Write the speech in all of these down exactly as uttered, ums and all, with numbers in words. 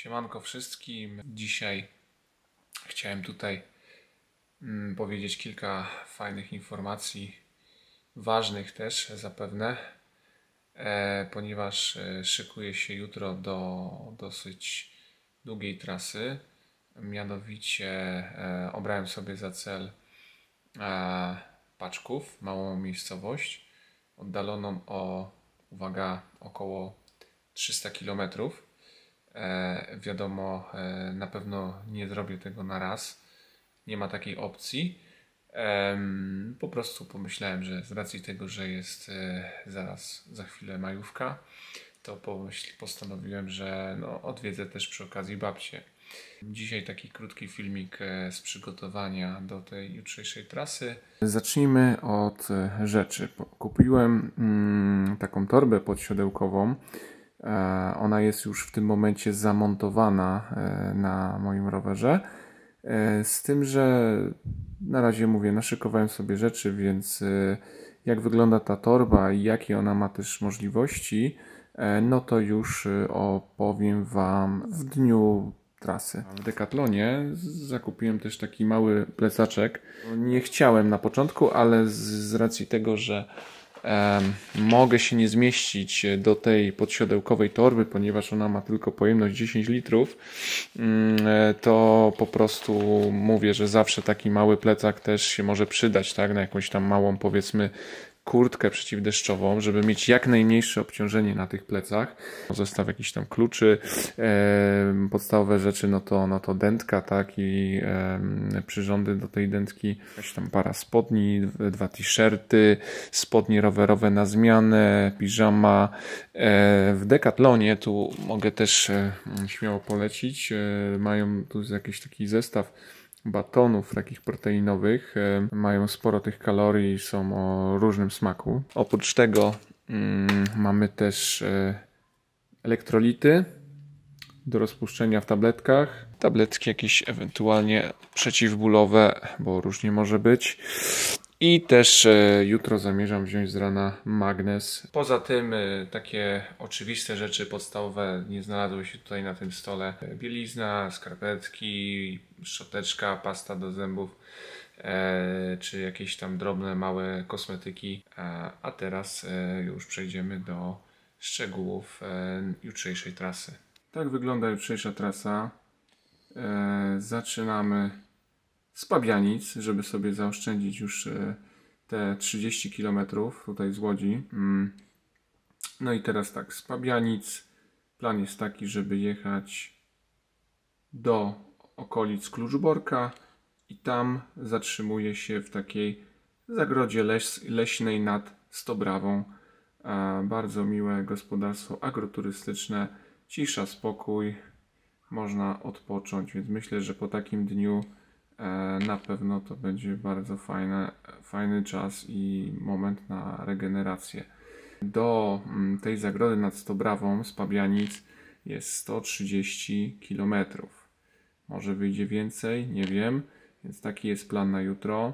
Siemanko wszystkim. Dzisiaj chciałem tutaj mm, powiedzieć kilka fajnych informacji, ważnych też zapewne, e, ponieważ e, szykuję się jutro do dosyć długiej trasy. Mianowicie e, obrałem sobie za cel e, Paczków, małą miejscowość, oddaloną o, uwaga, około trzysta kilometrów. E, wiadomo, e, na pewno nie zrobię tego na raz. Nie ma takiej opcji. E, po prostu pomyślałem, że z racji tego, że jest e, zaraz za chwilę majówka, to pomyśl, postanowiłem, że no, odwiedzę też przy okazji babcię. Dzisiaj taki krótki filmik e, z przygotowania do tej jutrzejszej trasy. Zacznijmy od rzeczy. Kupiłem mm, taką torbę podsiodełkową. Ona jest już w tym momencie zamontowana na moim rowerze. Z tym, że na razie mówię, naszykowałem sobie rzeczy, więc jak wygląda ta torba i jakie ona ma też możliwości, no to już opowiem Wam w dniu trasy. W Decathlonie zakupiłem też taki mały plecaczek. Nie chciałem na początku, ale z racji tego, że mogę się nie zmieścić do tej podsiodełkowej torby, ponieważ ona ma tylko pojemność dziesięć litrów, to po prostu mówię, że zawsze taki mały plecak też się może przydać, tak, na jakąś tam małą, powiedzmy, kurtkę przeciwdeszczową, żeby mieć jak najmniejsze obciążenie na tych plecach. Zestaw jakichś tam kluczy, e, podstawowe rzeczy, no to, no to dętka, tak, i e, przyrządy do tej dętki, jakaś tam para spodni, dwa t-shirty, spodnie rowerowe na zmianę, piżama. E, w Decathlonie tu mogę też e, śmiało polecić, e, mają tu jakiś taki zestaw batonów takich proteinowych. Mają sporo tych kalorii, są o różnym smaku. Oprócz tego mm, mamy też e, elektrolity do rozpuszczenia w tabletkach. Tabletki jakieś ewentualnie przeciwbólowe, bo różnie może być. I też e, jutro zamierzam wziąć z rana magnes. Poza tym e, takie oczywiste rzeczy podstawowe nie znalazły się tutaj na tym stole. Bielizna, skarpetki, szczoteczka, pasta do zębów, e, czy jakieś tam drobne, małe kosmetyki. A, a teraz e, już przejdziemy do szczegółów e, jutrzejszej trasy. Tak wygląda jutrzejsza trasa. E, zaczynamy z Pabianic, żeby sobie zaoszczędzić już te trzydzieści kilometrów tutaj z Łodzi. No i teraz tak, z Pabianic plan jest taki, żeby jechać do okolic Kluczborka i tam zatrzymuje się w takiej zagrodzie leś, leśnej nad Stobrawą. Bardzo miłe gospodarstwo agroturystyczne, cisza, spokój, można odpocząć, więc myślę, że po takim dniu na pewno to będzie bardzo fajne, fajny czas i moment na regenerację. Do tej zagrody nad Stobrawą z Pabianic jest sto trzydzieści kilometrów. Może wyjdzie więcej, nie wiem. Więc taki jest plan na jutro.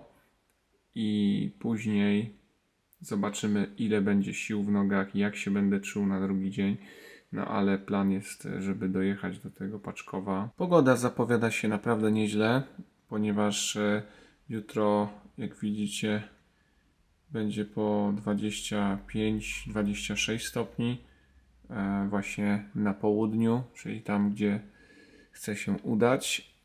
I później zobaczymy, ile będzie sił w nogach i jak się będę czuł na drugi dzień. No ale plan jest, żeby dojechać do tego Paczkowa. Pogoda zapowiada się naprawdę nieźle, ponieważ jutro, jak widzicie, będzie po dwadzieścia pięć dwadzieścia sześć stopni właśnie na południu, czyli tam, gdzie chcę się udać.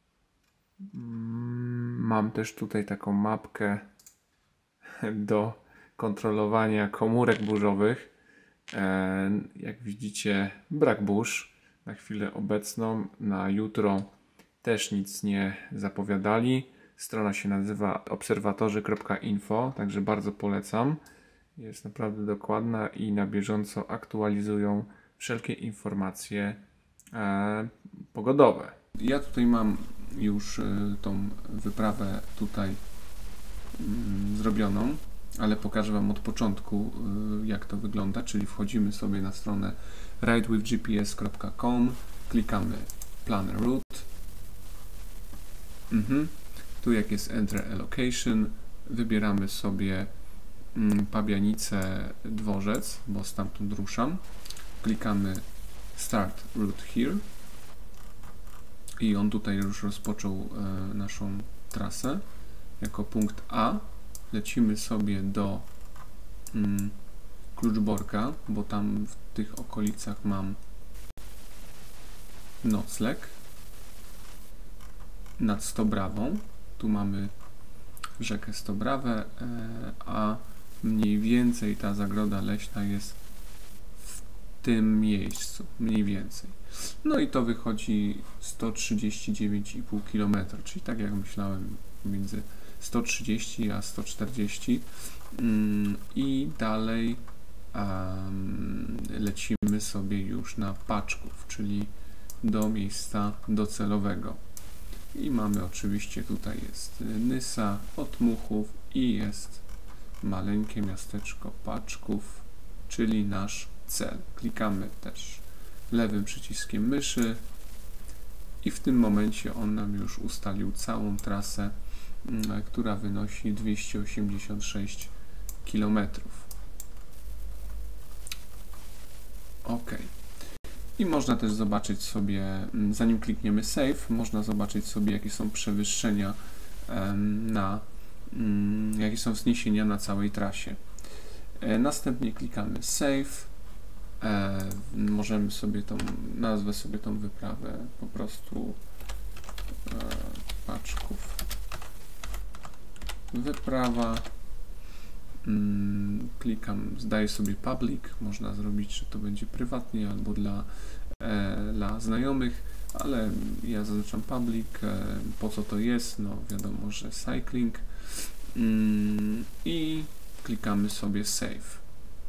Mam też tutaj taką mapkę do kontrolowania komórek burzowych. Jak widzicie, brak burz na chwilę obecną. Na jutro też nic nie zapowiadali. Strona się nazywa obserwatorzy kropka info, także bardzo polecam. Jest naprawdę dokładna i na bieżąco aktualizują wszelkie informacje e, pogodowe. Ja tutaj mam już e, tą wyprawę tutaj mm, zrobioną, ale pokażę Wam od początku, e, jak to wygląda, czyli wchodzimy sobie na stronę ride with g p s kropka com, klikamy Plan Route. Mhm. Tu jak jest Enter a Location, wybieramy sobie mm, Pabianice Dworzec, bo stamtąd ruszam. Klikamy Start Route Here. I on tutaj już rozpoczął e, naszą trasę jako punkt A. Lecimy sobie do mm, Kluczborka, bo tam w tych okolicach mam nocleg nad Stobrawą. Tu mamy rzekę Stobrawę, e, a mniej więcej ta zagroda leśna jest w tym miejscu, mniej więcej. No i to wychodzi sto trzydzieści dziewięć i pół kilometra, czyli tak jak myślałem, między sto trzydzieści a sto czterdzieści. I dalej um, lecimy sobie już na Paczków, czyli do miejsca docelowego. I mamy oczywiście, tutaj jest Nysa, Otmuchów i jest maleńkie miasteczko Paczków, czyli nasz cel. Klikamy też lewym przyciskiem myszy i w tym momencie on nam już ustalił całą trasę, która wynosi dwieście osiemdziesiąt sześć kilometrów. OK. I można też zobaczyć sobie, zanim klikniemy Save, można zobaczyć sobie, jakie są przewyższenia na, jakie są wzniesienia na całej trasie. Następnie klikamy Save. Możemy sobie tą, nazwę sobie tą wyprawę po prostu Paczków. Wyprawa. Klikam, zdaję sobie public, można zrobić, że to będzie prywatnie albo dla, e, dla znajomych, ale ja zaznaczam public. E, po co to jest? No wiadomo, że cycling. Mm, I klikamy sobie save.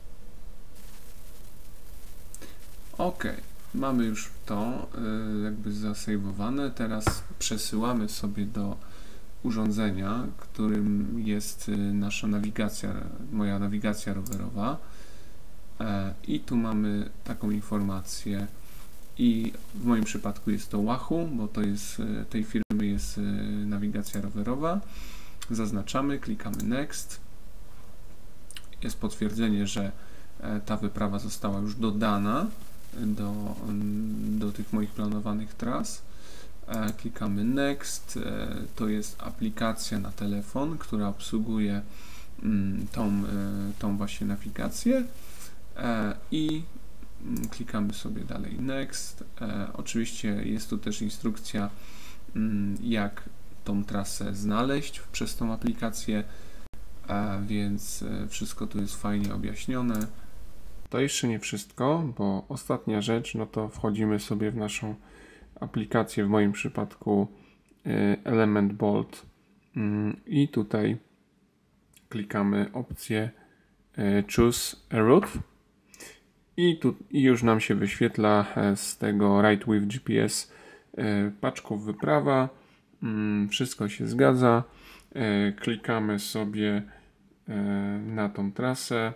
OK, mamy już to e, jakby zasejwowane. Teraz przesyłamy sobie do urządzenia, którym jest nasza nawigacja, moja nawigacja rowerowa. I tu mamy taką informację i w moim przypadku jest to Wahoo, bo to jest, tej firmy jest nawigacja rowerowa. Zaznaczamy, klikamy Next. Jest potwierdzenie, że ta wyprawa została już dodana do, do tych moich planowanych tras. Klikamy Next, to jest aplikacja na telefon, która obsługuje tą, tą właśnie nawigację i klikamy sobie dalej Next. Oczywiście jest tu też instrukcja, jak tą trasę znaleźć przez tą aplikację, więc wszystko tu jest fajnie objaśnione. To jeszcze nie wszystko, bo ostatnia rzecz, no to wchodzimy sobie w naszą aplikację, w moim przypadku Element Bolt, i tutaj klikamy opcję Choose a Route i, tu, i już nam się wyświetla z tego Ride with G P S Paczków wyprawa. Wszystko się zgadza. Klikamy sobie na tą trasę.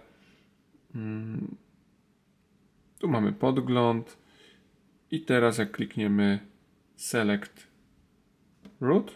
Tu mamy podgląd. I teraz jak klikniemy Select Route,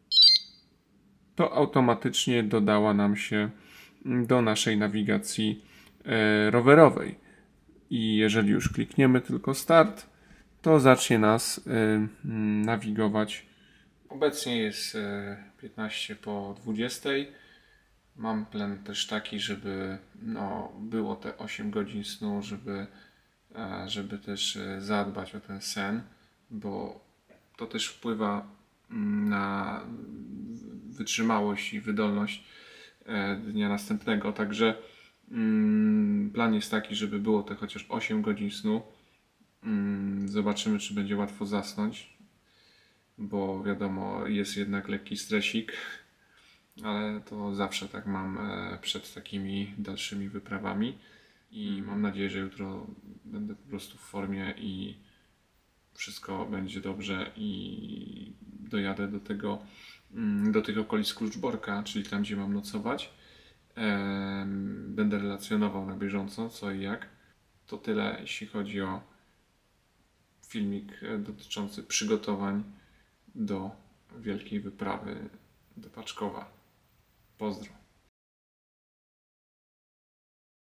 to automatycznie dodała nam się do naszej nawigacji e, rowerowej. I jeżeli już klikniemy tylko Start, to zacznie nas e, nawigować. Obecnie jest e, piętnaście po dwudziestej. Mam plan też taki, żeby no, było te osiem godzin snu, żeby żeby też zadbać o ten sen, bo to też wpływa na wytrzymałość i wydolność dnia następnego. Także plan jest taki, żeby było to chociaż osiem godzin snu. Zobaczymy, czy będzie łatwo zasnąć, bo wiadomo, jest jednak lekki stresik, ale to zawsze tak mam przed takimi dalszymi wyprawami. I mam nadzieję, że jutro będę po prostu w formie i wszystko będzie dobrze i dojadę do tego, do tych okolic Kluczborka, czyli tam, gdzie mam nocować. Będę relacjonował na bieżąco, co i jak. To tyle, jeśli chodzi o filmik dotyczący przygotowań do wielkiej wyprawy do Paczkowa. Pozdro.